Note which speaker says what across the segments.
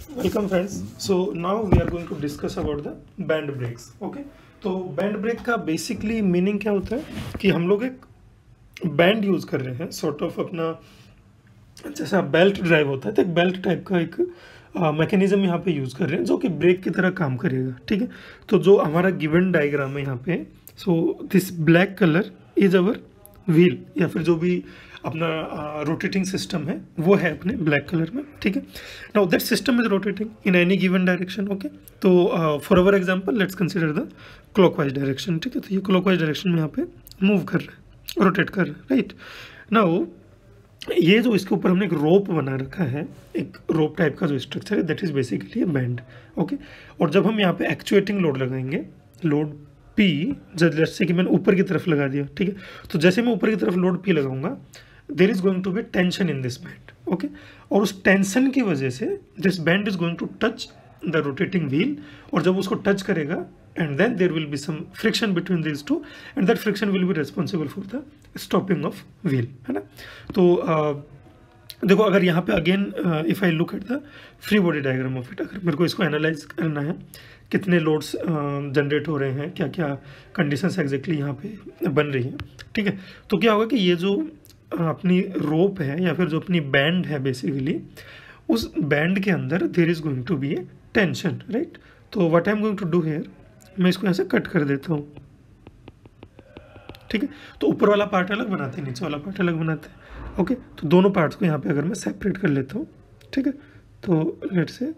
Speaker 1: Welcome friends. So now we are going to discuss about the band breaks. Okay, तो band brake का basically meaning क्या होता है कि हम लोग एक बैंड यूज कर रहे हैं, सॉर्ट ऑफ अपना जैसा बेल्ट ड्राइव होता है, तो एक बेल्ट टाइप का एक मैकेनिज्म यहाँ पे यूज कर रहे हैं जो कि ब्रेक की तरह काम करेगा। ठीक है, तो जो हमारा गिवन डायग्राम है यहाँ पे, so this black colour is our wheel, या फिर जो भी अपना रोटेटिंग सिस्टम है वो है अपने ब्लैक कलर में। ठीक है, now that system is rotating in any given direction. Okay, तो for our example let's consider the clockwise direction. ठीक है, तो ये क्लॉकवाइज डायरेक्शन में यहाँ पे मूव कर रहा है, रोटेट कर रहा है, राइट। नाउ ये जो इसके ऊपर हमने एक रोप बना रखा है, एक रोप टाइप का जो स्ट्रक्चर है, that is basically a band. Okay, और जब हम यहाँ पे एक्चुएटिंग लोड लगाएंगे, लोड P, जैसे कि मैंने ऊपर की तरफ लगा दिया, ठीक है, तो जैसे मैं ऊपर की तरफ लोड P लगाऊंगा, there is going to be tension in this band. Okay, और उस टेंशन की वजह से this band is going to touch the rotating wheel, और जब उसको टच करेगा and then there will be some friction between this two, and that friction will be responsible for the stopping of wheel, है ना। तो देखो, अगर यहाँ पे again if I look at the free body diagram of it, अगर मेरे को इसको एनालाइज करना है, कितने लोड्स जनरेट हो रहे हैं, क्या क्या कंडीशंस एग्जैक्टली यहाँ पे बन रही हैं, ठीक है, तो क्या होगा कि ये जो अपनी रोप है या फिर जो अपनी बैंड है बेसिकली, उस बैंड के अंदर there is going to be a tension, right. तो what I am going to do here, मैं इसको यहाँ से कट कर देता हूँ। ठीक है, तो ऊपर वाला पार्ट अलग बनाते हैं, नीचे वाला पार्ट अलग बनाते हैं। ओके, तो दोनों पार्ट्स को यहाँ पे अगर मैं सेपरेट कर लेता हूँ, ठीक है, तो let's say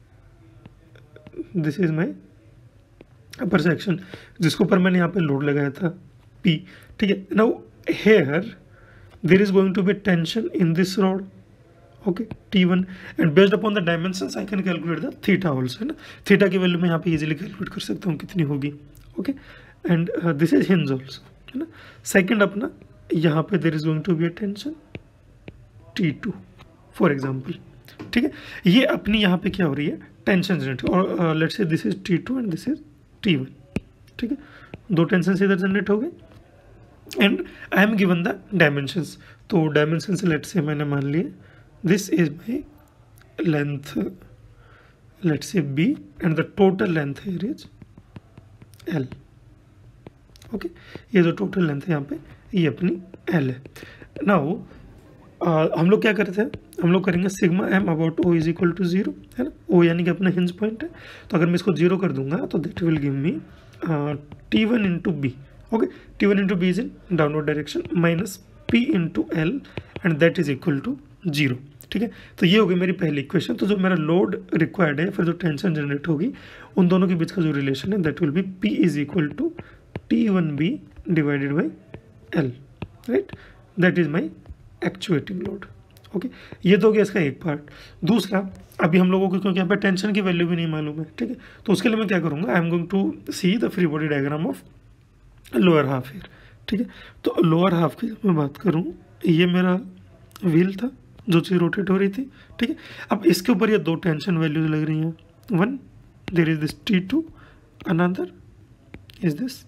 Speaker 1: this is my upper section, जिसके ऊपर मैंने यहाँ पे लोड लगाया था P। ठीक है, now here there is going to be tension in this rod, okay, T1, and based upon the dimensions I can calculate the theta also, है ना। थीटा की वैल्यू मैं यहाँ पे इजीली कैलकुलेट कर सकता हूँ कितनी होगी। Okay, and this is hinge also, है ना। सेकंड अपना यहाँ पे there is going to be a tension T2 for example. ठीक है, ये अपनी यहाँ पे क्या हो रही है, टेंशन जनरेट, और let's say this is T2 and this is T1। ठीक है, दो टेंशन इधर जनरेट हो गए and I am given the dimensions. तो डायमेंशंस लेट्स से मैंने मान लिए this is my length, let's say B, and the total length here is L। Okay, ये जो टोटल लेंथ है यहाँ पे ये अपनी L है। नाउ हम लोग क्या करते हैं, हम लोग करेंगे sigma M about O is equal to 0, है ना। O यानी कि अपना हिंज पॉइंट है, तो अगर मैं इसको 0 कर दूंगा तो that will give me T1 into बी। ओके, T1 इंटू बी is in downward direction minus P into L, and that is equal to 0। ठीक है, तो ये होगी मेरी पहली इक्वेशन। तो जो मेरा लोड रिक्वायर्ड है, फिर जो टेंशन जनरेट होगी, उन दोनों के बीच का जो रिलेशन है that will be P is equal to T1B divided by L, right, that is my actuating load. Okay, ये तो हो गया इसका एक पार्ट। दूसरा, अभी हम लोगों को क्योंकि यहाँ पे टेंशन की वैल्यू भी नहीं मालूम है, ठीक है, तो उसके लिए मैं क्या करूँगा, I am going to see the free body diagram of lower half here. ठीक है, तो लोअर हाफ की जब मैं बात करूँ, ये मेरा व्हील था जो चीज़ रोटेट हो रही थी। ठीक है, अब इसके ऊपर ये दो टेंशन वैल्यूज लग रही हैं, one there is this T2, another is this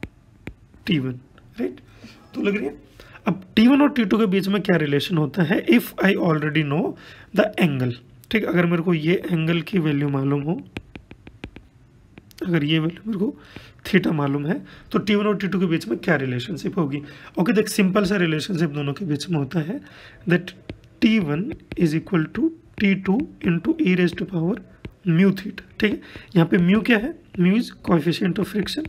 Speaker 1: T1, right, तो लग रही है। अब T1 और T2 के बीच में क्या रिलेशन होता है, if I already know the angle. ठीक, अगर मेरे को ये एंगल की वैल्यू मालूम हो, अगर ये वैल्यू मेरे को थीटा मालूम है, तो T1 और T2 के बीच में क्या रिलेशनशिप होगी। ओके, देख सिंपल सा रिलेशनशिप दोनों के बीच में होता है, that T1 is equal to T2 into e raise to power mu theta. ठीक है, यहाँ पे म्यू क्या है, mu is coefficient of friction.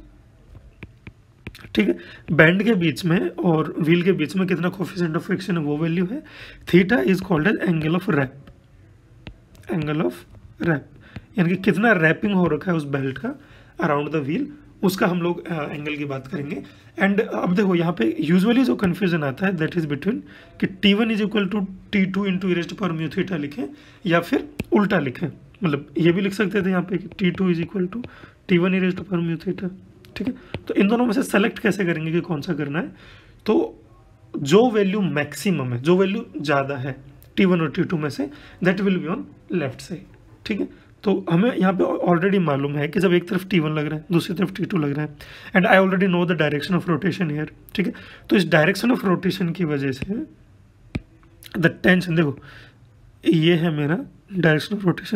Speaker 1: ठीक है, बैंड के बीच में और व्हील के बीच में कितना कोएफिशिएंट ऑफ फ्रिक्शन है वो वैल्यू है। Theta is called as angle of wrap, angle of wrap, यानी कि कितना रैपिंग हो रखा है उस बेल्ट का अराउंड द व्हील, उसका हम लोग एंगल की बात करेंगे। एंड अब देखो यहाँ पे यूजुअली जो कंफ्यूजन आता है दैट इज बिटवीन कि T1 is equal to T2 into e raised to power mu theta लिखें या फिर उल्टा लिखें, मतलब ये भी लिख सकते थे यहाँ पे कि T2 is equal to T1 e raised to power mu theta. ठीक है, तो इन दोनों में से सेलेक्ट कैसे करेंगे कि कौन सा करना है, तो जो वैल्यू मैक्सिमम है, जो वैल्यू ज़्यादा है T1 और T2 में से, that will be on left side. ठीक है, तो हमें यहाँ पे ऑलरेडी मालूम है कि जब एक तरफ T1 लग रहा है, दूसरी तरफ T2 लग रहा है, and I already know the direction of rotation here. ठीक है, तो इस डायरेक्शन ऑफ रोटेशन की वजह से द टेंशन, देखो ये है मेरा direction of rotation is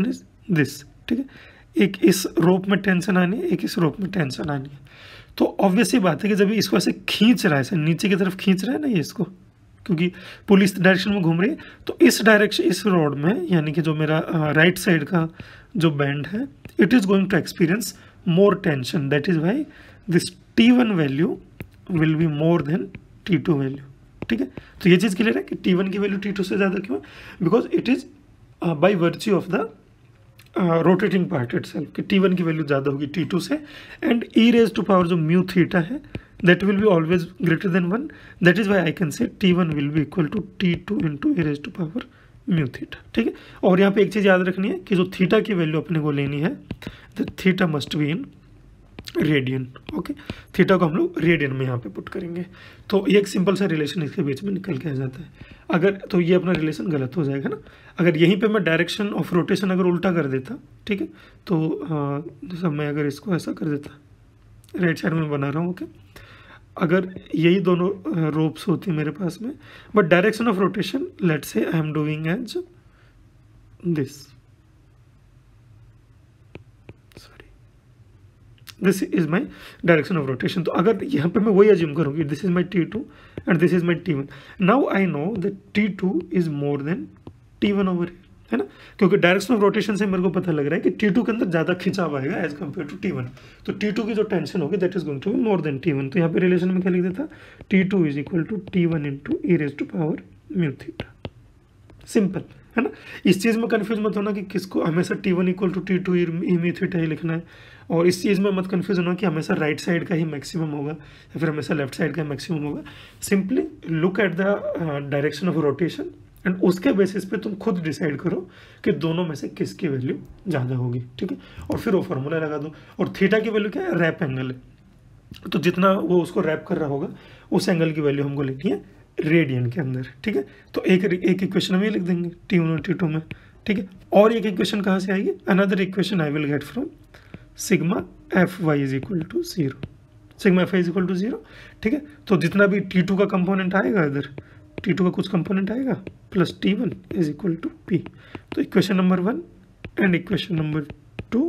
Speaker 1: this, ठीक है। एक इस रोप में टेंशन आनी है, एक इस रोप में टेंशन आनी है। तो ऑब्वियस ही बात है कि जब इसको ऐसे खींच रहा है, ऐसे नीचे की तरफ खींच रहा है ना ये इसको, क्योंकि पुल इस डायरेक्शन में घूम रही है, तो इस डायरेक्शन, इस रोड में, यानी कि जो मेरा राइट साइड का जो बैंड है, it is going to experience more tension, that is why this T1 value will be more than T2 value, ठीक है। तो ये चीज़ क्लियर है कि T1 की वैल्यू T2 से ज़्यादा क्यों है, because it is by virtue of the rotating part itself, कि T1 की वैल्यू ज़्यादा होगी T2 से, and e raise to power जो म्यू थीटा है that will be always greater than 1, that is why I can say T1 will be equal to T2 into e raised to power mu theta, ठीक है। और यहाँ पे एक चीज़ याद रखनी है कि जो थीटा की वैल्यू अपने को लेनी है, the theta must be in radian, okay. Theta को हम लोग रेडियन में यहाँ पे पुट करेंगे, तो ये एक सिंपल सा रिलेशन इसके बीच में निकल के आ जाता है। अगर तो ये अपना रिलेशन गलत हो जाएगा ना, अगर यहीं पे मैं डायरेक्शन ऑफ रोटेशन अगर उल्टा कर देता, ठीक है, तो जैसा मैं अगर इसको ऐसा कर देता, राइट साइड में बना रहा हूँ, ओके, अगर यही दोनों रोप्स होती मेरे पास में, but direction of rotation let's say I am doing as this, sorry, this is my direction of rotation. तो अगर यहाँ पे मैं वही अज्यूम करूँगी, this is my T2 and this is my T1, now I know that T2 is more than T1 over here, है ना, क्योंकि डायरेक्शन ऑफ रोटेशन से मेरे को पता लग रहा है कि T2 के अंदर ज़्यादा खिंचाव आएगा एज कम्पेयर टू T1, तो T2 की जो टेंशन होगी that is going to be more than T1। तो यहाँ पे रिलेशन में क्या लिख देता, T2 is equal to T1 into e raise to power mu theta, simple, है ना। इस चीज़ में कन्फ्यूज मत होना कि किसको हमेशा T1 equal to T2 e mu theta ही लिखना है, और इस चीज़ में मत कन्फ्यूज होना कि हमेशा राइट साइड का ही मैक्सिमम होगा या फिर हमेशा लेफ्ट साइड का मैक्सिमम होगा। Simply look at the direction of rotation and उसके बेसिस पे तुम खुद डिसाइड करो कि दोनों में से किसकी वैल्यू ज़्यादा होगी, ठीक है, और फिर वो फार्मूला लगा दो। और थीटा की वैल्यू क्या है, रैप एंगल है, तो जितना वो उसको रैप कर रहा होगा उस एंगल की वैल्यू हमको लेनी है रेडियन के अंदर, ठीक है। तो एक इक्वेशन हम ये लिख देंगे T1 और T2 में, ठीक है। और एक इक्वेशन कहाँ से आएगी, another equation I will get from sigma F Y is equal to 0, sigma F Y is equal to 0, ठीक है। तो जितना भी T2 का कंपोनेंट आएगा, इधर T2 का कुछ कंपोनेंट आएगा, plus T1 is equal to P। तो equation number 1 and equation number 2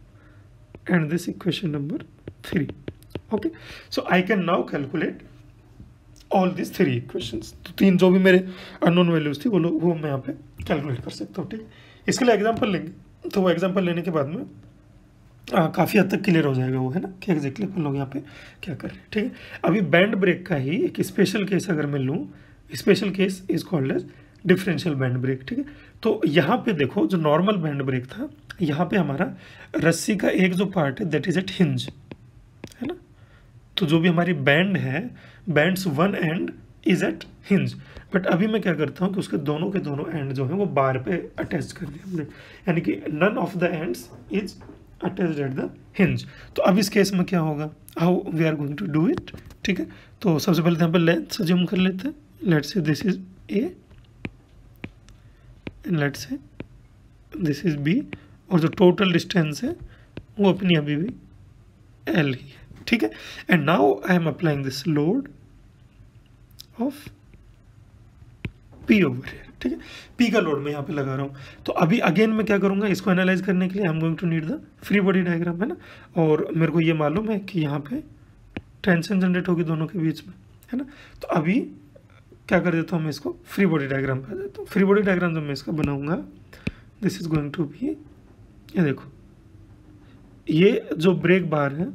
Speaker 1: and this equation number 3, okay. So I can now calculate all this 3 equations. तो 3 जो भी मेरे अननोन वैल्यूज थी वो मैं यहाँ पे कैलकुलेट कर सकता हूँ, ठीक है। इसके लिए एग्जाम्पल लेंगे, तो वो एग्जाम्पल लेने के बाद में काफ़ी हद तक क्लियर हो जाएगा वो, है ना, कि एग्जैक्टली अपन लोग यहाँ पे क्या कर रहे हैं, ठीक है। अभी बैंड ब्रेक का ही एक स्पेशल केस अगर मैं लूँ, special case is called as differential band brake, ठीक है। तो यहाँ पे देखो, जो नॉर्मल बैंड ब्रेक था, यहाँ पे हमारा रस्सी का एक जो पार्ट है दैट इज एट हिंज, है ना। तो जो भी हमारी बैंड है, bands one end is at hinge, but अभी मैं क्या करता हूँ कि उसके दोनों के दोनों एंड जो है वो बार पे अटैच कर दिया हमने, यानी कि none of the ends is attached at the hinge. तो अब इस केस में क्या होगा, how we are going to do it, ठीक है। तो सबसे पहले यहाँ पर लेंथ अज्यूम कर लेते हैं, let's say this is A and let's say this is B, और जो टोटल डिस्टेंस है वो अपनी अभी भी L ही है, ठीक है। And now I am applying this load of P over here, ठीक है। P का लोड मैं यहाँ पे लगा रहा हूँ। तो अभी अगेन मैं क्या करूँगा, इसको एनालाइज करने के लिए I am going to need the free body diagram, है ना, और मेरे को ये मालूम है कि यहाँ पे टेंशन जनरेट होगी दोनों के बीच में, है ना। तो अभी क्या कर देता हूँ, मैं इसको फ्री बॉडी डायग्राम पे आ जाता हूँ। फ्री बॉडी डायग्राम जब मैं इसका बनाऊंगा, this is going to be, ये देखो, ये जो ब्रेक बार है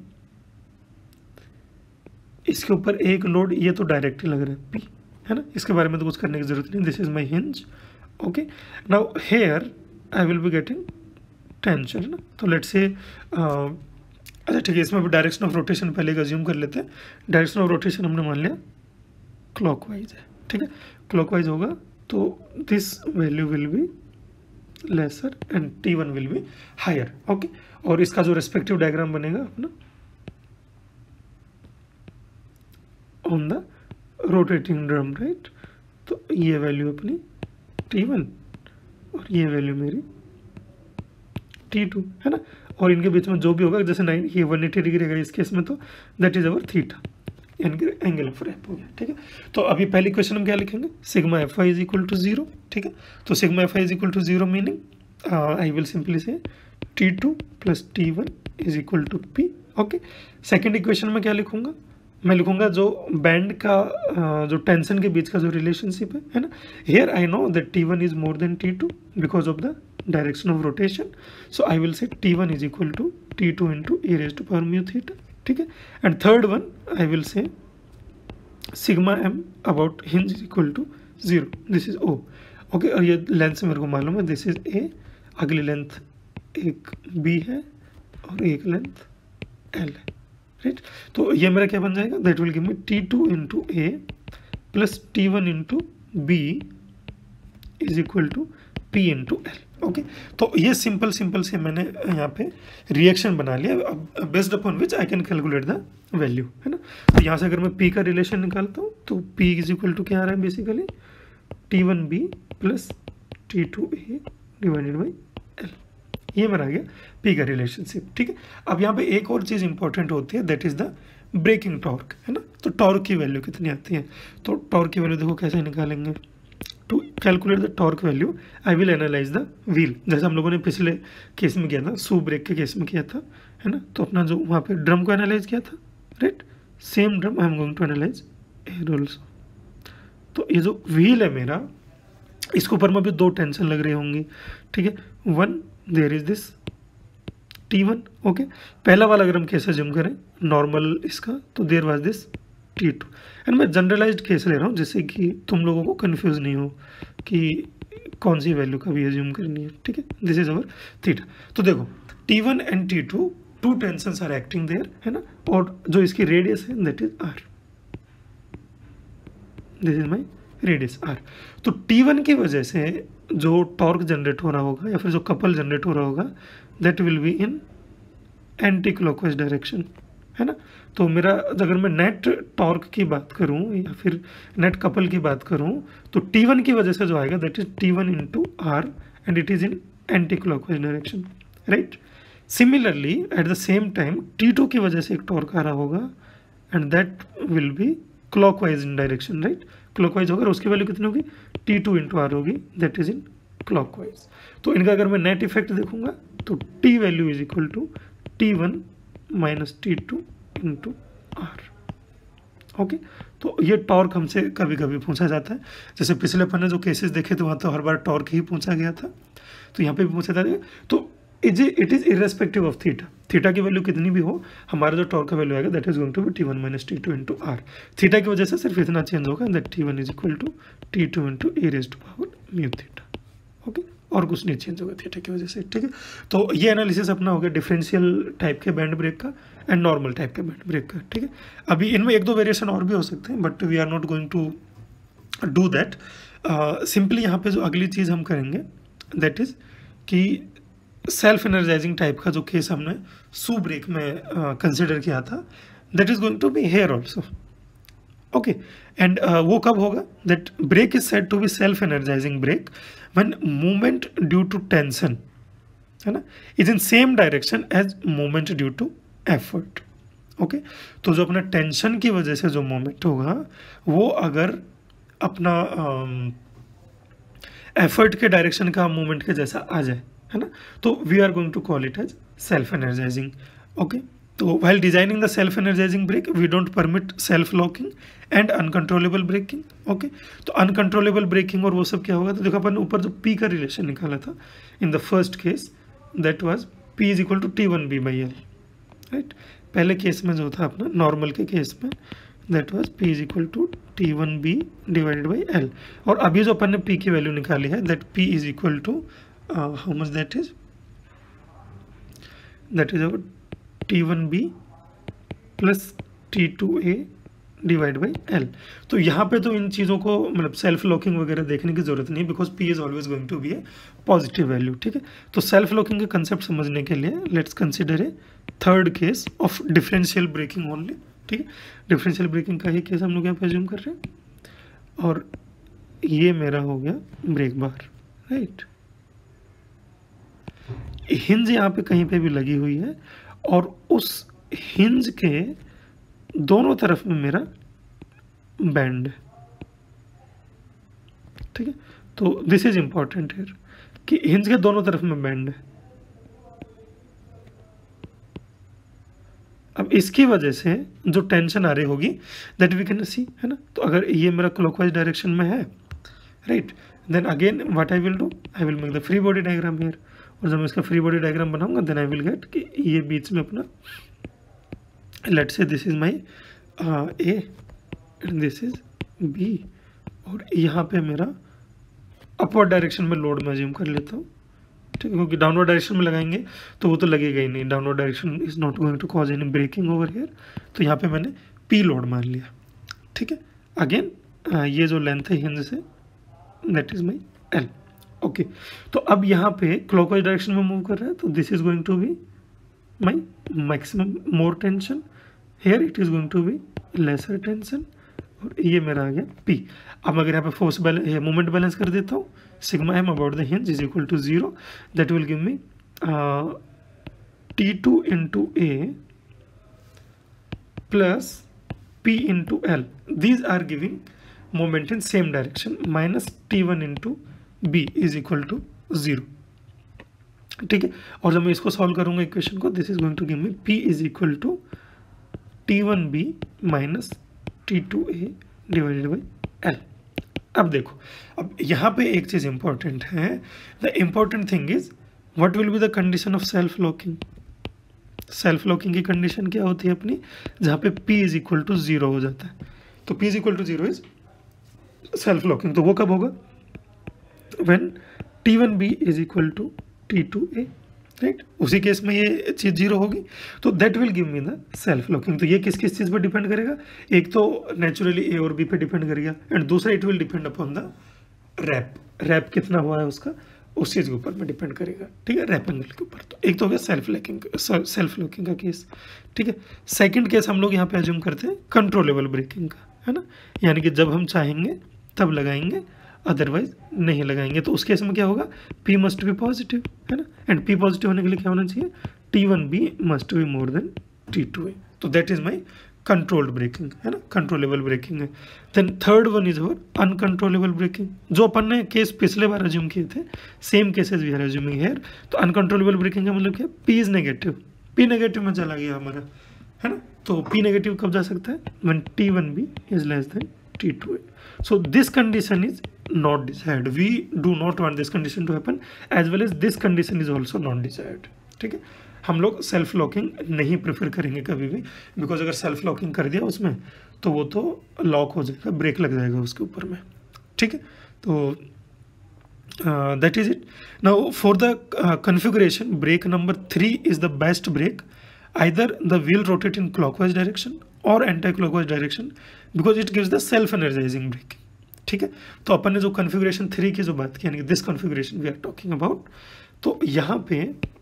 Speaker 1: इसके ऊपर एक लोड, ये तो डायरेक्ट ही लग रहा है P, है ना, इसके बारे में तो कुछ करने की जरूरत नहीं। This is my hinge, okay. Now here I will be getting tension, है ना। तो लेट्स से अच्छा ठीक है, इसमें भी डायरेक्शन ऑफ रोटेशन पहले अज्यूम कर लेते हैं। डायरेक्शन ऑफ रोटेशन हमने मान लिया क्लॉकवाइज है, ठीक है, क्लॉकवाइज होगा, तो this value will be lesser and T1 will be higher, okay. और इसका जो रेस्पेक्टिव डायग्राम बनेगा अपना on the rotating drum, right. तो ये वैल्यू अपनी T1 और ये वैल्यू मेरी T2, है ना। और इनके बीच में जो भी होगा, जैसे 9 ये 180 डिग्री है इस केस में, तो that is our theta, angle of wrap हो गया, ठीक है। तो अभी पहली क्वेश्चन हम क्या लिखेंगे, sigma F Y is equal to 0, ठीक है। तो sigma F Y is equal to 0 meaning I will simply say T2 plus T1 is equal to P. Okay, second equation में क्या लिखूंगा, मैं लिखूंगा जो बैंड का जो टेंशन के बीच का जो रिलेशनशिप है ना, here I know that T1 is more than T2 because of the direction of rotation, so I will say T1 is equal to T2 into e raise to power mu theta, ठीक है। And third one I will say sigma M about hinge is equal to 0, this is O, okay. और ये length से मेरे को मालूम है, this is A, अगली लेंथ एक B है और एक लेंथ L है, राइट। तो ये मेरा क्या बन जाएगा, that will give me T2 into A plus T1 into B is equal to P into L, okay. तो ये सिंपल से मैंने यहाँ पे रिएक्शन बना लिया, अब based upon which I can calculate the value, है ना। तो यहाँ से अगर मैं P का रिलेशन निकालता हूँ तो P इज इक्वल टू क्या आ रहा है, basically T1B plus T2A divided by L, ये मेरा आ गया P का रिलेशनशिप, ठीक है। अब यहाँ पे एक और चीज़ इंपॉर्टेंट होती है, that is the braking torque, है ना। तो टॉर्क की वैल्यू कितनी आती है, तो टॉर्क की वैल्यू देखो कैसे निकालेंगे। To calculate the torque value I will analyze the wheel, जैसे हम लोगों ने पिछले केस में किया था, शू ब्रेक के केस में किया था, है ना। तो अपना जो वहाँ पे ड्रम को एनालाइज किया था, right, same drum I am going to analyze here also. तो ये जो व्हील है मेरा, इसके ऊपर में भी दो टेंशन लग रही होंगी, ठीक है। One, there is this T1, okay. पहला वाला अगर हम केस अज्यूम करें नॉर्मल इसका, तो there was this T2, and मैं जनरलाइज्ड केस ले रहा हूँ जिससे कि तुम लोगों को कंफ्यूज नहीं हो कि कौन सी वैल्यू का भी अज्यूम करनी है, ठीक है। This is our theta. तो देखो T1 and T2 two tensions are acting there, है ना, और जो इसकी रेडियस है that is R, this is my radius R। तो T1 की वजह से जो टॉर्क जनरेट हो रहा होगा या फिर जो कपल जनरेट हो रहा होगा, that will be in anti clockwise direction, है ना। तो मेरा अगर मैं नेट टॉर्क की बात करूं या फिर नेट कपल की बात करूं, तो T1 की वजह से जो आएगा that is T1 into R and it is in anti clockwise direction, right. Similarly at the same time T2 की वजह से एक टॉर्क आ रहा होगा and that will be clockwise in direction, right. Clockwise होगा, उसकी वैल्यू कितनी होगी, T2 इंटू R होगी, दैट इज इन क्लॉकवाइज। तो इनका अगर मैं नेट इफेक्ट देखूंगा तो T value is equal to T1 minus T2 into R, okay. तो ये टॉर्क हमसे कभी कभी पूछा जाता है, जैसे पिछले अपन ने जो केसेस देखे थे वहाँ तो हर बार टॉर्क ही पूछा गया था, तो यहाँ पे भी पूछा जाता है। तो it is irrespective of theta, theta की वैल्यू कितनी भी हो, हमारा जो टॉर्क का वैल्यू आएगा that is going to be T1 minus T2 into R। Theta की वजह से सिर्फ इतना चेंज होगा that T1 is equal to T2 into e raise to power mu theta, okay, और कुछ नहीं चेंज होगा थीटा की वजह से, ठीक है। तो ये एनालिसिस अपना हो गया डिफरेंशियल टाइप के बैंड ब्रेक का एंड नॉर्मल टाइप के बैंड ब्रेक का, ठीक है। अभी इनमें एक दो वेरिएशन और भी हो सकते हैं but we are not going to do that. Simply यहाँ पे जो अगली चीज़ हम करेंगे दैट इज कि सेल्फ एनर्जाइजिंग टाइप का जो केस हमने शू ब्रेक में कंसिडर किया था, that is going to be here also, okay. And वो कब होगा, that brake is said to be self energizing brake when movement due to tension, है ना, is in same direction as movement due to effort, okay. तो जो अपना tension की वजह से जो मूवमेंट होगा वो अगर अपना एफर्ट के डायरेक्शन का मूवमेंट के जैसा आ जाए, है ना, तो we are going to call it as self energizing, okay. तो while designing the self energizing brake we don't permit self locking and uncontrollable braking, okay. तो अनकंट्रोलेबल ब्रेकिंग और वो सब क्या होगा, तो देखो अपन ऊपर जो P का रिलेशन निकाला था in the first case that was P is equal to T1B by L, right. पहले केस में जो था अपना नॉर्मल के केस में that was P is equal to T1B divided by L, और अभी जो अपन ने P की वैल्यू निकाली है that P is equal to how much, that is our T1B plus T2A divide by L। तो यहाँ पे तो इन चीज़ों को मतलब सेल्फ लॉकिंग वगैरह देखने की जरूरत नहीं है because P is always going to be a positive value, ठीक है। तो सेल्फ लॉकिंग का कंसेप्ट समझने के लिए let's consider a third case of differential braking only, ठीक है। डिफरेंशियल ब्रेकिंग का ही केस हम लोग यहाँ पे अज्यूम कर रहे हैं और ये मेरा हो गया ब्रेक बार, राइट। हिंज यहाँ पे कहीं पे भी लगी हुई है और उस हिंज के दोनों तरफ में मेरा बैंड है, ठीक है। तो दिस इज इंपॉर्टेंट हियर, कि हिंज के दोनों तरफ में बैंड है। अब इसकी वजह से जो टेंशन आ रही होगी दैट वी कैन सी, है ना। तो अगर ये मेरा क्लॉकवाइज डायरेक्शन में है, right, then again what I will do, I will make the free body diagram here. और जब मैं इसका फ्री बॉडी डायग्राम बनाऊंगा देन आई विल गेट कि ये बीच में अपना, let's say this is my A and this is B, और यहाँ पे मेरा अपवर्ड डायरेक्शन में लोड में अज्यूम कर लेता हूँ, ठीक है, क्योंकि डाउनवर्ड डायरेक्शन में लगाएंगे तो वो तो लगेगा ही नहीं, downward direction is not going to cause any braking over here. तो यहाँ पे मैंने पी लोड मान लिया, ठीक है। अगेन ये जो लेंथ है हिंज से that is my L, okay. तो अब यहाँ पे क्लॉकवाइज डायरेक्शन में मूव कर रहा है, तो this is going to be my maximum more tension, here it is going to be lesser tension, और ये मेरा आ गया P। अब अगर यहाँ पे फोर्स बैलेंस, मोमेंट बैलेंस कर देता हूँ, sigma M about the hinge is equal to 0, that will give me T2 into A plus P into L. These are giving moment in same direction, minus T1 into B is equal to 0. ठीक है, और जब मैं इसको solve करूंगा equation को, this is going to give me P is equal to T1B minus T2A divided by L। अब देखो, अब यहाँ पे एक चीज इंपॉर्टेंट है, the important thing is what will be the condition of self locking. Self locking की condition क्या होती है अपनी, जहाँ पे P इज इक्वल टू 0 हो जाता है, तो P is equal to 0 is self locking. तो वो कब होगा, when T1B is equal to T2A, right. उसी केस में ये चीज 0 होगी, तो that will give me the self locking. तो ये किस किस चीज पर डिपेंड करेगा, एक तो नेचुरली A और B पे डिपेंड करेगा, एंड दूसरा it will depend upon the wrap. Wrap कितना हुआ है उसका, उस चीज के ऊपर में डिपेंड करेगा, ठीक है, रैप एंगल के ऊपर। तो एक तो हो गया सेल्फ लॉकिंग का केस, ठीक है। सेकंड केस हम लोग यहाँ पे अज्यूम करते हैं कंट्रोलेबल ब्रेकिंग का, है ना, यानी कि जब हम चाहेंगे तब लगाएंगे, अदरवाइज नहीं लगाएंगे। तो उस केस में क्या होगा, P मस्ट बी पॉजिटिव, है ना, एंड P पॉजिटिव होने के लिए क्या होना चाहिए, T1B must be more than T2A। तो that is my controlled braking, है ना, कंट्रोलेबल ब्रेकिंग है। Then third one is our uncontrollable braking, जो अपन ने केस पिछले बार अज्यूम किए थे, same cases we are assuming here. तो अनकंट्रोलेबल ब्रेकिंग का मतलब क्या, P is negative, P negative में चला गया हमारा, है ना। तो P नेगेटिव कब जा सकता है, when T1B is less than T2A। So this condition is not desired. We do not want this condition to happen, as well as this condition is also not desired. ठीक है, हम लोग self locking नहीं prefer करेंगे कभी भी, because अगर self locking कर दिया उसमें तो वो तो लॉक हो जाएगा, ब्रेक लग जाएगा उसके ऊपर में, ठीक है। तो that is it. Now for the configuration, brake number 3 is the best brake, either the wheel rotate in clockwise direction or anti-clockwise direction because it gives the self-energizing braking, ठीक है। तो अपन ने जो कॉन्फ़िगरेशन 3 की जो बात की, यानी कि this configuration we are talking about, तो यहाँ पे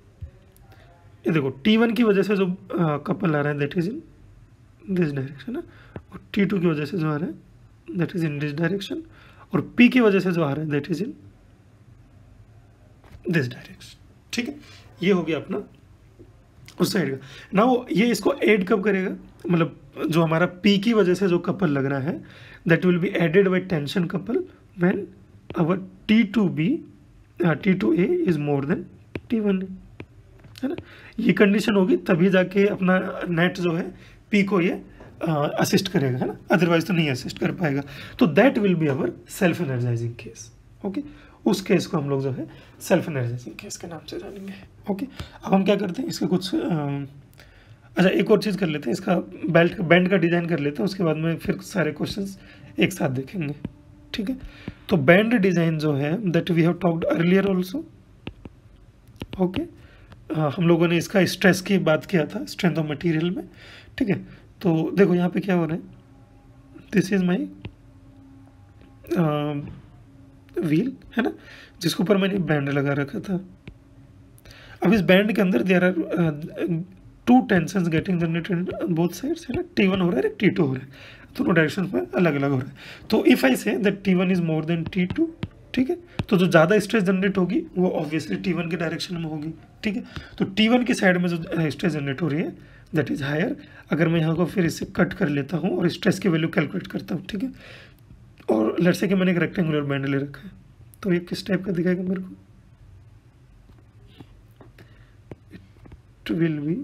Speaker 1: ये देखो T1 की वजह से जो कपल आ रहा है that is in this direction, और T2 की वजह से जो आ रहा है that is in this direction, और P की वजह से जो आ रहा है that is in this direction, ठीक है। ये हो गया अपना उस साइड का। नाउ ये इसको ऐड कब करेगा, मतलब जो हमारा P की वजह से जो कपल लग रहा है that will be added by tension couple when our T2A is more than T1A, है ना। ये कंडीशन होगी तभी जाके अपना नेट जो है P को ये असिस्ट करेगा, है ना, अदरवाइज तो नहीं असिस्ट कर पाएगा। तो that will be our self energizing case, okay. उस केस को हम लोग जो है सेल्फ एनर्जाइजिंग केस के नाम से जानेंगे, ओके। अब हम क्या करते हैं, इसके कुछ अच्छा एक और चीज़ कर लेते हैं, इसका बैंड का डिज़ाइन कर लेते हैं, उसके बाद में फिर सारे क्वेश्चंस एक साथ देखेंगे, ठीक है। तो बैंड डिज़ाइन जो है that we have talked earlier also, okay. हम लोगों ने इसका स्ट्रेस की बात किया था, स्ट्रेंथ ऑफ मटेरियल में, ठीक है। तो देखो यहाँ पे क्या हो रहा है, दिस इज माई व्हील, है ना, जिसके ऊपर मैंने बैंड लगा रखा था। अब इस बैंड के अंदर there are 2 tensions getting generated both sides, है ना, T1 हो रहा है, T2 हो रहा है, दोनों डायरेक्शन में अलग अलग हो रहा है। तो if I say that T1 is more than T2, ठीक है, तो जो ज़्यादा स्ट्रेस जनरेट होगी वो ऑब्वियसली T1 के डायरेक्शन में होगी, ठीक है। तो T1 की साइड में जो स्ट्रेस जनरेट हो रही है दैट इज हायर। अगर मैं यहाँ को फिर इससे कट कर लेता हूँ और स्ट्रेस की वैल्यू कैलकुलेट करता हूँ, ठीक है, और लेट्स से कि मैंने एक रेक्टेंगुलर बैंड ले रखा है, तो ये किस टाइप का दिखाएगा मेरे को, it will be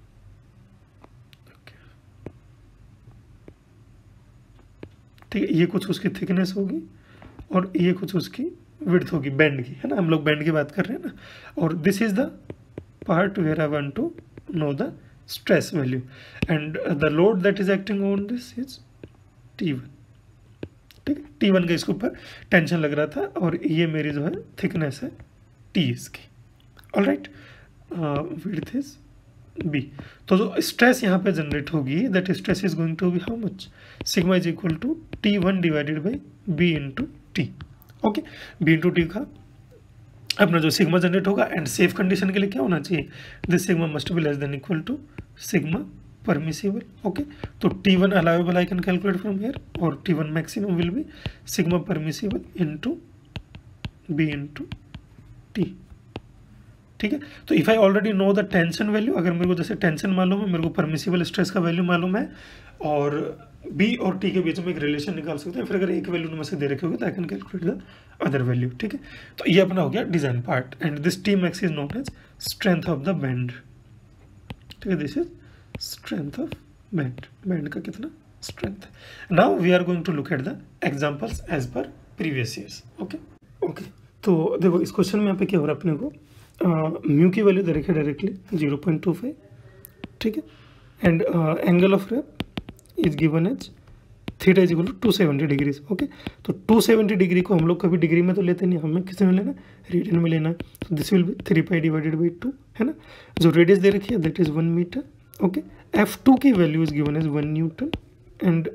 Speaker 1: ठीक है, ये कुछ उसकी थिकनेस होगी और ये कुछ उसकी विड्थ होगी बैंड की, है ना, हम लोग बैंड की बात कर रहे हैं ना, और this is the part where I want to know the stress value and the load that is acting on this is T1, ठीक है, T1 का इसके ऊपर टेंशन लग रहा था और ये मेरी जो है थिकनेस है T इसकी, ऑलराइट, विड्थ इज B। तो जो स्ट्रेस यहाँ पे जनरेट होगी that stress is going to be how much, sigma is equal to T1 divided by B into T, okay, B into T का अपना जो सिग्मा जनरेट होगा एंड सेफ कंडीशन के लिए क्या होना चाहिए, this sigma must be less than equal to sigma permissible, okay, तो T1 allowable I can calculate from here और T1 maximum will be sigma permissible into B into T, ठीक है। तो if I already know the tension value, अगर मेरे को जैसे tension मालूम है, मेरे को परमिसिबल स्ट्रेस का वैल्यू मालूम है और बी और टी के बीच में एक रिलेशन निकाल सकते हैं, फिर अगर एक वैल्यू में से दे रखे होगे तो I can calculate the other value, ठीक है। तो ये अपना हो गया design part and this T max is known as strength of the band, ठीक है, this is strength of band, band का कितना स्ट्रेंथ है। Now we are going to look at the examples as per previous years, okay okay. तो देखो इस question में यहाँ पे क्या हो रहा है, अपने को म्यू की वैल्यू दे रखी है डायरेक्टली 0.25, ठीक है, and angle of wrap is given as theta is equal to 270 degrees, okay. तो 270 डिग्री को हम लोग कभी डिग्री में तो लेते नहीं, हमें किस में लेना, रेडियन में लेना, तो this will be 3 pi divided by 2, है ना। जो रेडियस दे रखी है that is 1 metre, okay. F2 की value is given as 1 newton and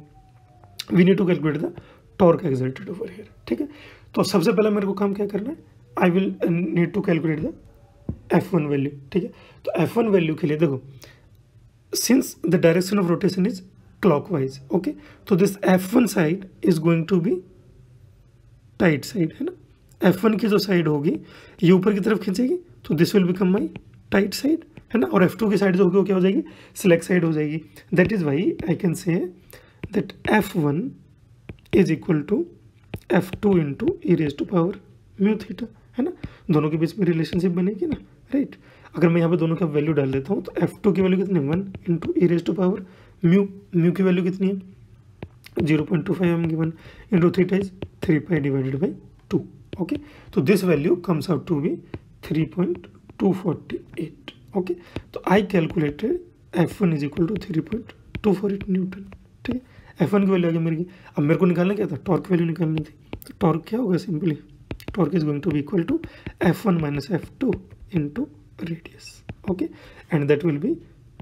Speaker 1: we need to calculate the torque exerted over here, ठीक है। तो सबसे पहले मेरे को काम क्या करना है, I will need to calculate the F1 value, ठीक है। तो F1 वैल्यू के लिए देखो, since the direction of rotation is clockwise, okay, तो this F1 side is going to be tight side, है ना। F1 की जो साइड होगी ये ऊपर की तरफ खींचेगी, तो this will become my tight side, है ना, और F2 की साइड जो होगी वो क्या हो जाएगी, स्लैक साइड हो जाएगी। That is why I can say that F1 is equal to F2 into e raise to power mu theta, है ना, दोनों के बीच में रिलेशनशिप बनेगी ना, राइट। अगर मैं यहाँ पे दोनों का वैल्यू डाल देता हूँ तो F2 की वैल्यू कितनी है, 1 into e raise to power mu, mu की वैल्यू कितनी है 0.25 M given into theta is 3 pi divided by 2, okay. तो this value comes out to be 3.248, okay. तो I calculated F1 is equal to 3.248 newton, ठीक है। F1 की value आ गई मेरी, अब मेरे को निकालना क्या था, टॉर्क वैल्यू निकालनी थी, तो टॉर्क क्या होगा, simply torque is going to be equal to F1 minus F2 into radius, okay, and that will be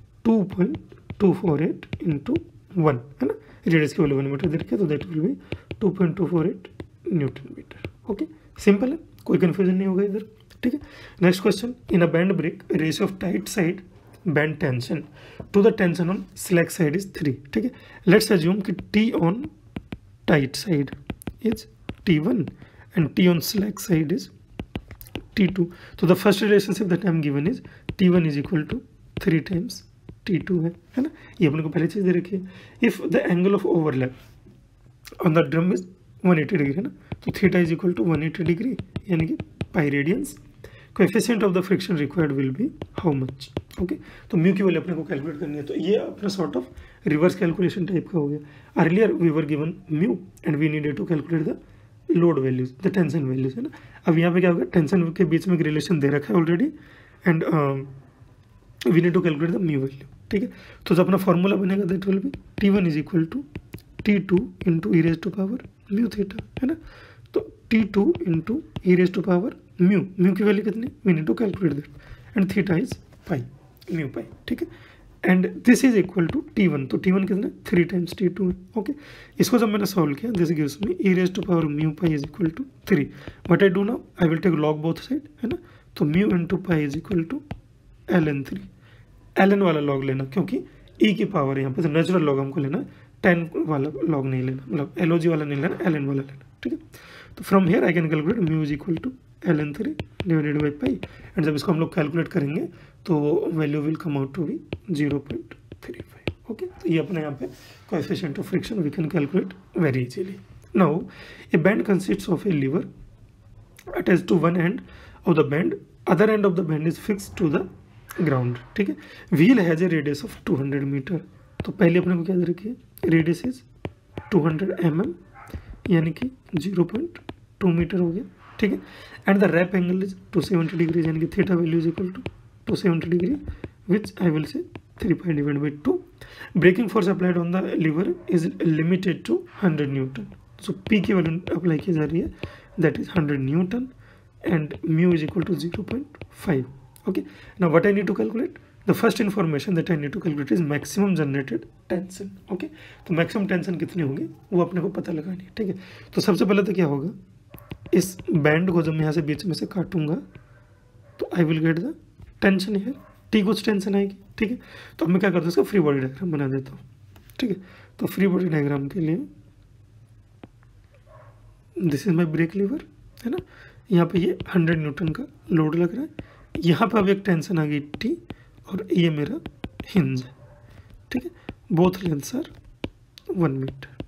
Speaker 1: 2.248 into 1, है ना, रेडियस की वैल्यू 1 मीटर दे रखी है, तो that will be 2.248 newton metre, okay. Simple है, कोई कंफ्यूजन नहीं होगा इधर, ठीक है। Next question, in a band brake ratio of tight side band tension to the tension on slack side is 3, ठीक है। लेट्स अज्यूम कि T on tight side is T1 and T on slack side is T2. So the first relationship that I am given is T1 is equal to 3 times T2 है ना, ये अपने को पहले चीज दे रखी है। If the angle of overlap on the drum is 180 degree, है ना, तो theta is equal to 180 degree यानी कि pi radians. Coefficient of the friction required will be how much, okay. तो म्यू की वैल्यू अपने को कैलकुलेट करनी है, तो ये अपना sort of reverse calculation type का हो गया। Earlier we were given mu and we needed to calculate the load values, the tension values, है ना। अब यहाँ पे क्या होगा, टेंशन के बीच में एक रिलेशन दे रखा है already and we need to calculate the mu value, ठीक है। तो जो अपना फॉर्मूला बनेगा that will be T1 is equal to T2 into e raise to power mu theta, है ना। तो T2 into e raise to power mu, mu की वैल्यू कितनी, we need to calculate that and theta is pi, mu pi, ठीक है। And this is equal to T1, तो T1 कितना 3 times T2 है, ओके। इसको जब मैंने सॉल्व किया this gives me e raise to power mu pi is equal to 3। What I do now, I will take log both side, है ना, तो mu into pi is equal to ln3, ln वाला log लेना क्योंकि ई की power यहाँ पे तो नेचुरल लॉग हमको लेना, 10 वाला लॉग नहीं लेना, मतलब LOG वाला नहीं लेना, ln वाला लेना, ठीक है। तो from here I can calculate mu is equal to ln3 divided by pi and जब इसको हम लोग कैलकुलेट करेंगे तो value will come out to be 0.35, okay. तो ये अपने यहाँ पे coefficient of friction we can calculate very easily. Now a band consists of a lever attached to one end of the band, other end of the band is fixed to the ground, ठीक है। Wheel has a radius of 200 metre, तो पहले अपने को क्या रखिए, radius is 200 mm यानी कि 0.2 मीटर हो गया, ठीक है। And the wrap angle is 270 degree यानी कि theta value is equal to 270 degree which I will say 3 pi divide by 2। Braking force applied on the lever is limited to 100 newton, so P की value apply की जा रही है that is 100 newton and mu is equal to 0.5. Okay, now what I need to calculate, the first information that I need to calculate is maximum generated tension. Okay, तो maximum tension कितनी होगी वो अपने को पता लगानी है, ठीक है। तो सबसे पहले तो क्या होगा, इस बैंड को जब मैं यहाँ से बीच में से काटूंगा तो I will get the tension here, T कुछ टेंशन आएगी, ठीक है। तो अब मैं क्या करता हूँ, इसका फ्री बॉडी डायग्राम बना देता हूँ, ठीक है। तो फ्री बॉडी डायग्राम के लिए this is my brake lever, है ना, यहाँ पे ये 100 न्यूटन का लोड लग रहा है, यहाँ पे अब एक टेंशन आ गई टी और ये मेरा हिंज है, ठीक है। Both lengths are 1 metre.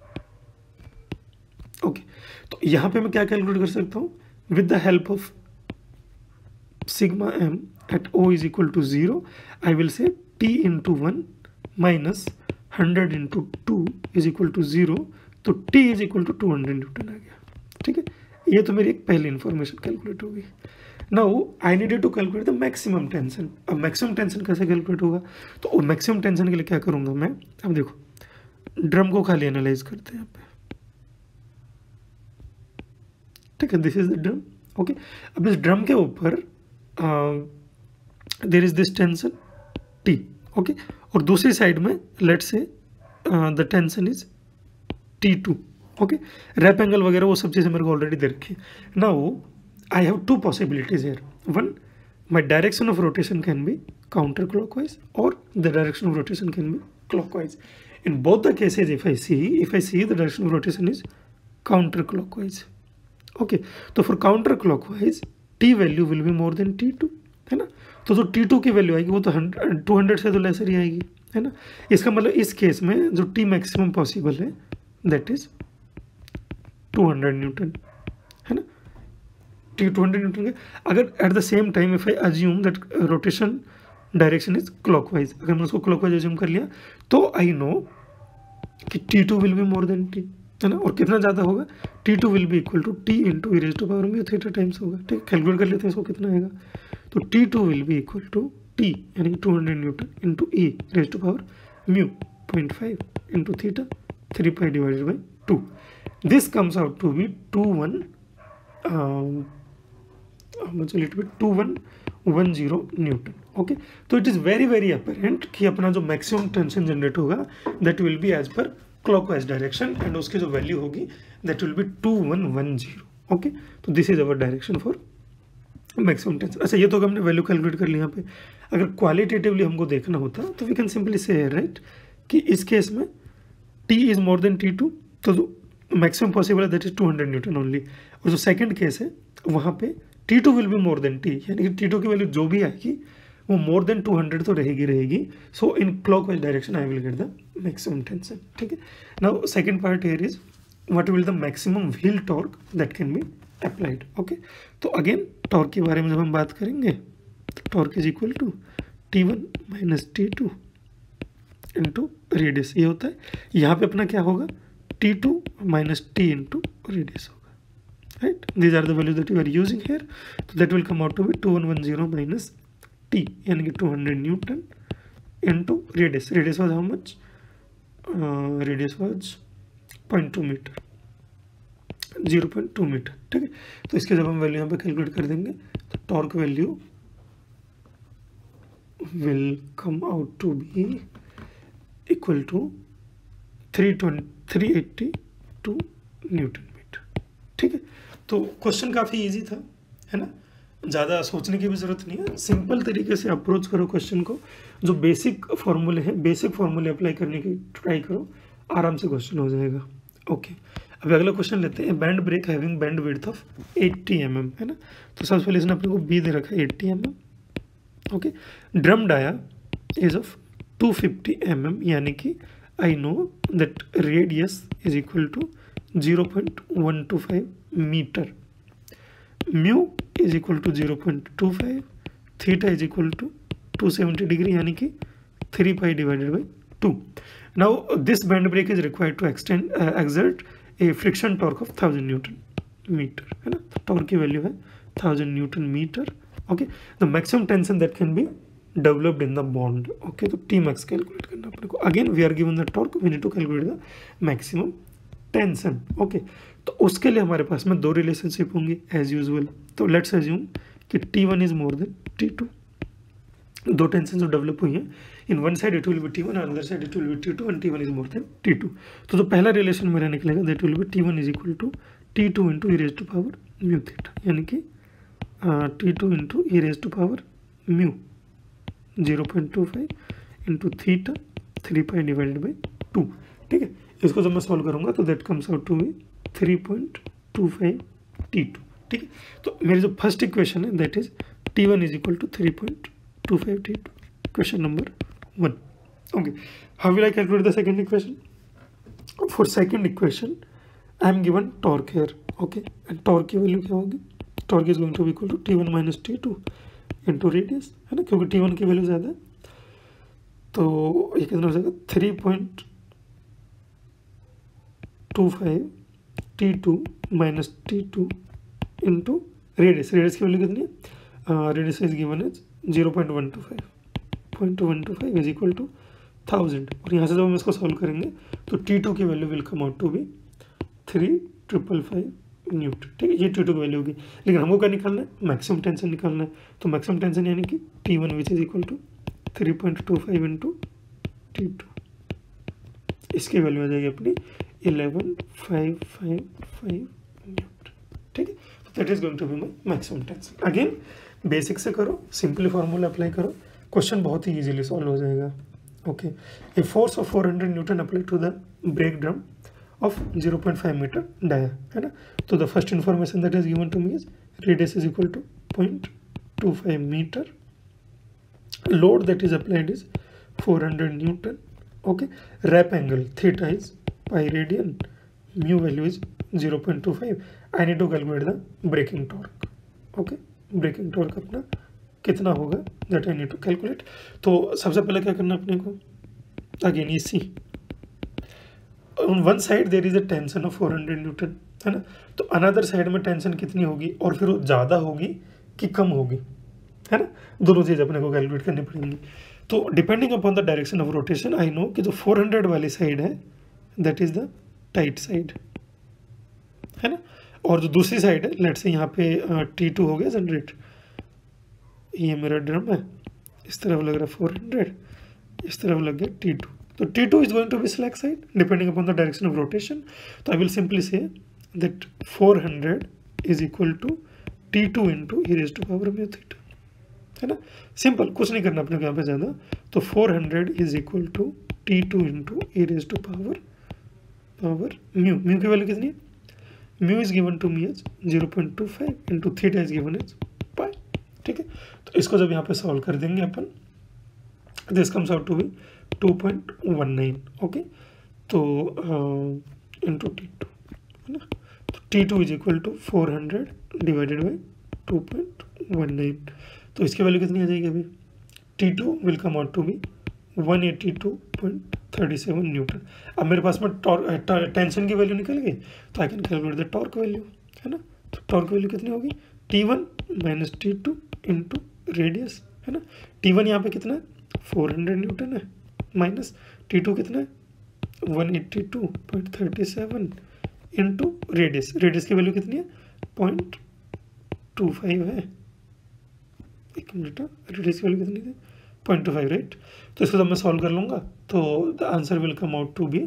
Speaker 1: Okay, तो यहाँ पे मैं क्या कैलकुलेट कर सकता हूँ, with the help of sigma M at O is equal to 0 I will say T into 1 minus 100 into 2 is equal to 0, तो T is equal to 200 newton आ गया, ठीक है। ये तो मेरी एक पहली इंफॉर्मेशन कैलकुलेट होगी। Now I needed to calculate the maximum tension. अब मैक्सिमम टेंशन कैसे कैलकुलेट होगा, तो मैक्सिमम टेंशन के लिए क्या करूंगा मैं, अब देखो ड्रम को खाली एनालाइज करते हैं यहाँ पे, ठीक है। This is the drum, okay. अब इस ड्रम के ऊपर there is this tension T, okay, और दूसरी साइड में let's say the tension is T2, okay. Wrap angle वगैरह वो सब चीज़ें मेरे को ऑलरेडी दे रखी है। Now I have two possibilities here, one, my direction of rotation can be counter clockwise और the direction of rotation can be clockwise. In both the cases if I see the direction of rotation is counter clockwise, okay. तो for counter clockwise T value will be more than T2, है ना। तो जो T2 की value आएगी वो तो 200 से तो लेसर ही आएगी, है ना। इसका मतलब इस केस में जो टी मैक्सिमम पॉसिबल है दैट इज 200 न्यूटन, है ना। टी 200 न्यूटन के अगर at the same time if I assume that rotation direction is clockwise, अगर मैं उसको क्लॉकवाइज अज्यूम कर लिया तो आई नो कि T2 will be more than T, है ना। और कितना ज़्यादा होगा, T2 will be equal to T into e raise to power mu theta times होगा, ठीक है। कैलकुलेट कर लेते हैं इसको कितना आएगा, तो T2 will be equal to T यानी 200 newton into e raise to power mu 0.5 into theta 3 pi divided by 2। This comes out to be 2110 newton, okay. तो it is very very apparent कि अपना जो मैक्सिमम टेंशन जनरेट होगा that will be as per clockwise direction and उसकी जो value होगी that will be 2110, okay. तो this is our direction for maximum tension. अच्छा, ये तो हमने वैल्यू कैलकुलेट कर ली यहाँ पे। अगर क्वालिटेटिवली हमको देखना होता तो we can simply say right कि इस केस में T is more than T2, तो जो मैक्सिमम पॉसिबल है दैट इज 200 न्यूटन ओनली। और जो सेकंड केस है वहाँ पे T2 will be more than T, यानी कि T2 की वैल्यू जो भी आएगी वो मोर देन 200 तो रहेगी। So in clockwise direction I will get the maximum tension, ठीक है। Now second part here is what will the maximum wheel torque that can be applied, okay. तो अगेन टॉर्क के बारे में जब हम बात करेंगे तो torque is equal to T1 minus T2 into radius, ये होता है। यहाँ पे अपना क्या होगा, T2 minus T into radius होगा, right. These are the values that you are using here, तो that will come out to be 2110 minus T यानी कि 200 newton into radius. Radius was how much, radius was 0.2 metre, 0.2 metre, ठीक है। तो इसके जब हम वैल्यू यहाँ पे कैलकुलेट कर देंगे तो torque value will come out to be equal to 382 newton metre, ठीक है। तो क्वेश्चन काफ़ी इजी था, है ना, ज़्यादा सोचने की भी ज़रूरत नहीं है। सिंपल तरीके से अप्रोच करो क्वेश्चन को, जो बेसिक फॉर्मूले हैं बेसिक फॉर्मूले अप्लाई करने की ट्राई करो, आराम से क्वेश्चन हो जाएगा, ओके। अभी अगला क्वेश्चन लेते हैं। Band brake having band width of 80 mm, है ना। तो सबसे पहले इसने अपने को बी दे रखा है 80 mm, okay. Drum dia is of 250 mm, यानी कि I know that radius is equal to 0.125 metre, mu is equal to 0.25, theta is equal to 270 degree यानी कि 3 pi divided by 2. Now this band brake is required to exert a friction torque of 1000 newton metre, है ना. Torque की value है 1000 newton metre. Okay, the maximum tension that can B developed in the bond. Okay, तो T max calculate करना अपने को. Again we are given the torque, we need to calculate the maximum tension. Okay, तो उसके लिए हमारे पास में दो रिलेशनशिप होंगी एज यूजुअल. तो लेट्स अज्यूम कि T1 is more than T2. दो टेंशन जो डेवलप हुई हैं, in one side it will be T1, other side it will be T2 and T1 is more than T2. तो जो पहला रिलेशन मेरा निकलेगा that will be T1 is equal to T2 into e raise to power mu theta, यानी कि T2 into e raise to power mu 0.25 into theta 3 pi divided by 2. ठीक है, इसको जब मैं सॉल्व करूंगा तो that comes out to be 3.25 T2. ठीक है, तो मेरी जो फर्स्ट इक्वेशन है that is T1 is equal to 3.25 T2. Question number 1. Okay, how will I calculate the second equation? For second equation I am given torque here. Okay, and torque की value क्या होगी? Torque is going to be equal to T1 minus T2 into radius, है ना, क्योंकि T1 की value ज़्यादा है. तो ये कितना हो जाएगा? 3.25 T2 minus T2 into radius. Radius की वैल्यू कितनी है? Radius is given as 0.125. 0.125 is equal to 1000. और यहाँ से जब हम इसको सॉल्व करेंगे तो T2 की value will come out to be 3,555 newton. ठीक है, ये T2 की वैल्यू होगी. लेकिन हमको क्या निकालना है? मैक्सिमम टेंशन निकालना है. तो मैक्सिमम टेंशन यानी कि T1 which is equal to 3.25 into T2. इसकी वैल्यू आ जाएगी अपनी 11,555 न्यूटन. ठीक है, तो that is going to be my maximum tension. Again basic से करो, सिंपली फार्मूला अप्लाई करो, क्वेश्चन बहुत ही इजीली सॉल्व हो जाएगा. Okay, a force of 400 newton apply to the brake drum of 0.5 meter dia, है ना. तो the first information that is given to me is radius is equal to 0.25 meter. Load that is applied is 400 Newton. Okay, wrap angle theta is pi radian, mu value is 0.25. I need to calculate the braking torque. Okay, braking torque अपना कितना होगा that I need to calculate. तो सबसे पहले क्या करना अपने को? Again ये C. On one side there is a tension of 400 newton, है ना. तो अनदर साइड में टेंशन कितनी होगी और फिर वो ज़्यादा होगी कि कम होगी, है ना. दोनों चीज़ अपने को कैलकुलेट करनी पड़ेंगी. तो depending upon the direction of rotation I know कि जो 400 वाली साइड है that is the tight side, है ना. और जो दूसरी साइड है लेट्स से यहाँ पे T2 हो गया जनरेट. ये मेरा ड्रम है, इस तरफ लग रहा 400, इस तरफ लग गया T2. So T2 is going to be slack side depending upon the direction of rotation. So I will simply say that 400 is equal to T2 into e raised to power mu theta, है ना. Simple, कुछ नहीं करना अपने को यहाँ पे ज़्यादा. तो 400 is equal to T2 into e raised to power mu. Mu की वैल्यू कितनी है? Mu is given to me as 0.25 into theta is given as pi. ठीक है, तो इसको जब यहाँ पे सॉल्व कर देंगे अपन, this comes out to be 2.19. Okay, तो इंटू T2, है ना. तो T2 is equal to 400 divided by 2.19. तो इसकी वैल्यू कितनी आ जाएगी अभी? T2 will come out to be 182.37 newton. अब मेरे पास में टेंशन की वैल्यू निकल गई तो I can calculate the torque value, है ना. तो टॉर्क वैल्यू कितनी होगी? T1 minus T2 into radius, है ना. T1 यहाँ पे कितना है? 400 न्यूटन है, माइनस T2 कितना है? 182.37 इंटू रेडियस. रेडियस की वैल्यू कितनी है? 0.25 है. एक मिनट, रेडियस की वैल्यू कितनी है? 0.25, राइट. तो इसको जब मैं सॉल्व कर लूँगा तो the answer will come out to be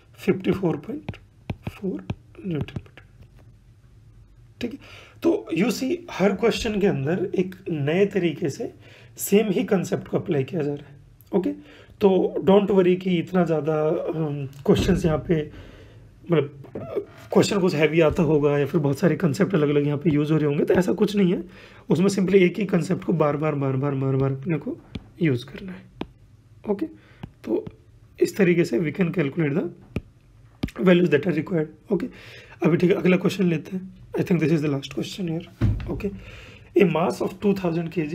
Speaker 1: 54.4 newton metre. ठीक है, तो यू सी हर क्वेश्चन के अंदर एक नए तरीके से सेम ही कंसेप्ट को अप्लाई किया जा रहा है. ओके, तो डोंट वरी कि इतना ज़्यादा क्वेश्चंस यहाँ पे, मतलब क्वेश्चन कुछ हैवी आता होगा या फिर बहुत सारे कंसेप्ट अलग अलग यहाँ पे यूज़ हो रहे होंगे, तो ऐसा कुछ नहीं है. उसमें सिंपली एक ही कंसेप्ट को बार बार अपने को यूज़ करना है. ओके, तो इस तरीके से we can calculate the values that are required. Okay, अभी ठीक है, अगला क्वेश्चन लेते हैं. I think this is the last question here. Okay, a mass of 2000 kg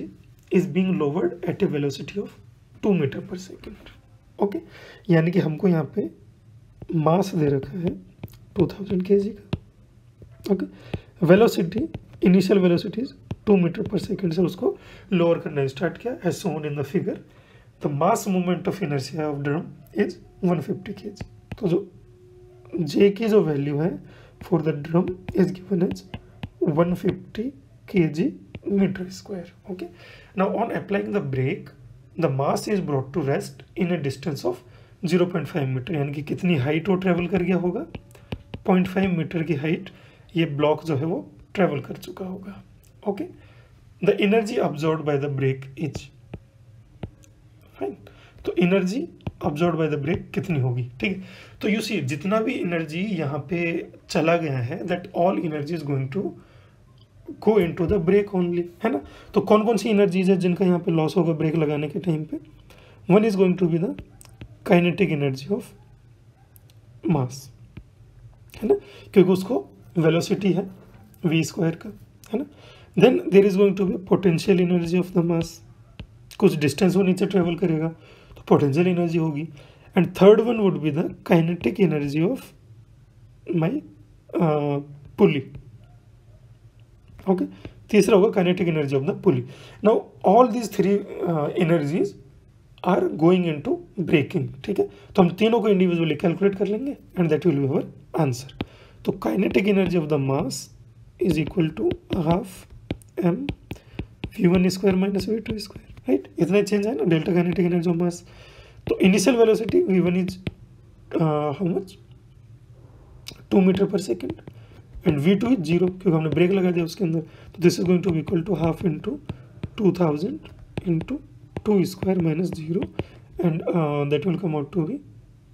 Speaker 1: is being lowered at a velocity of 2 metre पर second. Okay, यानी कि हमको यहाँ पे मास दे रखा है 2000 kg का. Okay, velocity, initial velocity 2 metre पर सेकेंड से उसको लोअर करना स्टार्ट किया as shown in the figure. The mass movement of inertia of drum is 150 kg. तो जो J की जो वैल्यू है for the drum is given as 150 kg meter square. Okay, now on applying the brake the mass is brought to rest in a distance of 0.5 metre. यानी कि कितनी height वो travel कर गया होगा, 0.5 मीटर की हाइट ये ब्लॉक जो है वो ट्रेवल कर चुका होगा. Okay, the energy absorb by the brake is fine. तो energy absorb by the brake कितनी होगी, ठीक है. तो यू सी जितना भी एनर्जी यहाँ पे चला गया है that all energy is going to go into the brake only, है ना. तो कौन कौन सी एनर्जीज है जिनका यहाँ पे लॉस होगा ब्रेक लगाने के टाइम पे. One is going to be the kinetic energy of mass, है ना, क्योंकि उसको वेलोसिटी है v स्क्वायर का, है ना. Then there is going to be potential energy of the mass, कुछ डिस्टेंस वो नीचे ट्रेवल करेगा तो पोटेंशियल एनर्जी होगी. And third one would be the kinetic energy of my pulley. Okay, तीसरा होगा kinetic energy of the pulley. Now all these three energies are going into braking, ठीक है. तो हम तीनों को इंडिविजुअली कैलकुलेट कर लेंगे and that will be our answer. तो kinetic energy of the mass is equal to half m v1 square minus v2 square, right. इतना चेंज है ना delta kinetic energy of mass. तो initial velocity v1 is how much 2 metre पर second and v2 is 0 क्योंकि हमने brake लगा दिया उसके अंदर. तो this is going to be equal to half into 2000 into 2 square minus 0 and that will come out to be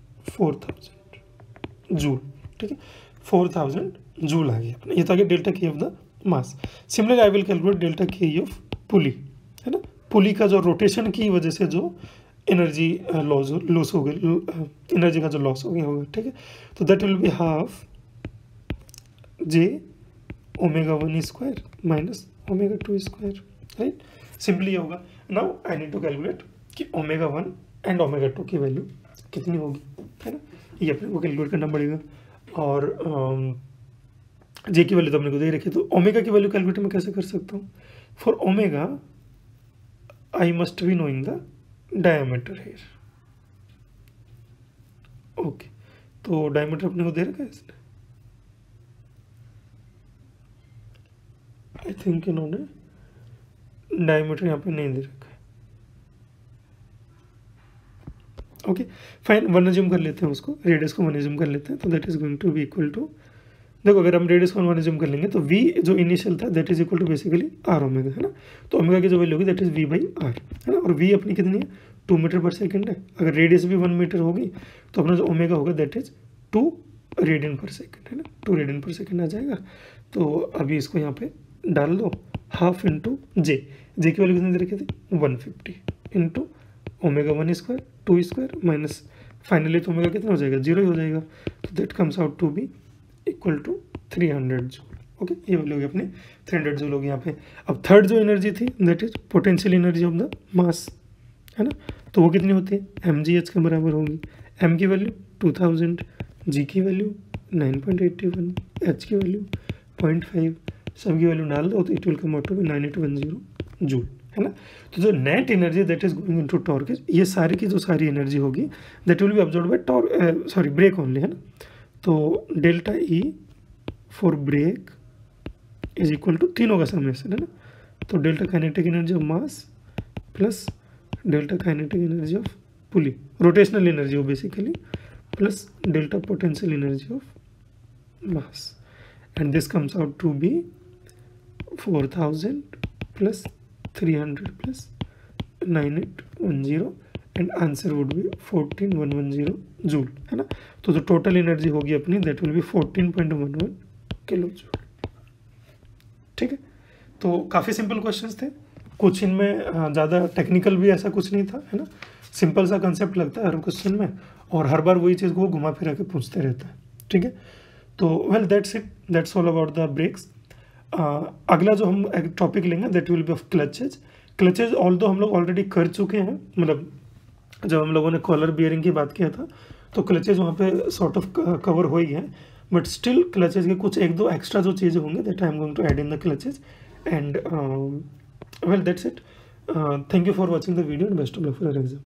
Speaker 1: 4000 joule, ठीक है. 4000 जूल आ गया अपना. ये था कि delta K of the mass. Similarly I will calculate delta K of pulley, है ना. पुली का जो रोटेशन की वजह से जो एनर्जी लॉस हो गई, एनर्जी का जो लॉस हो गया होगा, ठीक है. तो that will be half J omega 1 square minus omega 2 square, right. Simply होगा. Now I need to calculate कि ओमेगा 1 एंड ओमेगा 2 की वैल्यू कितनी होगी, है ना. ये अपने को कैलकुलेट करना पड़ेगा. और जे की वैल्यू तो अपने को दे रखी है. तो ओमेगा की वैल्यू कैलकुलेट मैं कैसे कर सकता हूँ. For omega I must be knowing the diameter here. Okay, तो डायमीटर अपने को दे रखा है इसने. आई थिंक इन्होंने डायमीटर यहाँ पे नहीं दे रखा है. ओके फाइन, वन अज्यूम कर लेते हैं उसको, रेडियस को वन अज्यूम कर लेते हैं. तो that is going to be equal to, देखो अगर हम रेडियस को वन अज्यूम कर लेंगे तो v जो इनिशियल था that is equal to basically r omega, है ना. तो ओमेगा की जो वैल्यू होगी that is v by r, है ना. और v अपनी कितनी है 2 मीटर पर सेकेंड है. अगर रेडियस भी 1 मीटर होगी तो अपना जो ओमेगा होगा दैट इज 2 रेडियन पर सेकेंड, है ना. 2 रेडियन पर सेकेंड आ जाएगा. तो अभी इसको यहाँ पे डाल दो, हाफ इंटू जे की वैल्यू कितनी दे रखी थी 150 into omega 1 square 2 square minus finally तो ओमेगा कितना हो जाएगा 0 ही हो जाएगा. तो that comes out to be equal to 300 joule. Okay, ये वैल्यू होगी अपनी 300 जूल होगी यहाँ पे. अब थर्ड जो एनर्जी थी that is potential energy of the mass, है ना. तो वो कितनी होती है mgh के बराबर होगी. m की वैल्यू 2000, g की वैल्यू 9.81, h की वैल्यू 0.5, सब की वैल्यू डाल दो तो it will come out to be 9810 joule, है ना. तो जो net energy that is going into torque, ये सारी की जो सारी एनर्जी होगी that will be absorbed by torque, sorry brake only, है ना. तो delta E for brake is equal to तीनों का समेशन, है ना. तो delta kinetic energy of mass plus delta kinetic energy of pulley, rotational energy हो basically, plus delta potential energy of mass, and this comes out to be 4000 plus 300 plus 9810 and answer would be 14110 joule, है ना. तो जो total energy होगी अपनी that will be 14.11 kilo joule, ठीक है. तो काफ़ी सिंपल क्वेश्चंस थे, कुछ इनमें ज़्यादा टेक्निकल भी ऐसा कुछ नहीं था, है ना. सिंपल सा कंसेप्ट लगता है हर क्वेश्चन में और हर बार वही चीज़ को घुमा फिरा के पूछते रहता है, ठीक है. तो well that's it, that's all about the brakes. अगला जो हम एक टॉपिक लेंगे that will be of clutches. Clutches although हम लोग ऑलरेडी कर चुके हैं, मतलब जब हम लोगों ने कॉलर बियरिंग की बात किया था तो क्लचेज वहाँ पे सॉर्ट ऑफ कवर हो ही है, बट स्टिल क्लचेज के कुछ एक दो एक्स्ट्रा जो चीज़ें होंगे that I am going to add in the clutches and well that's it. Thank you for watching the video and best of luck for your exam.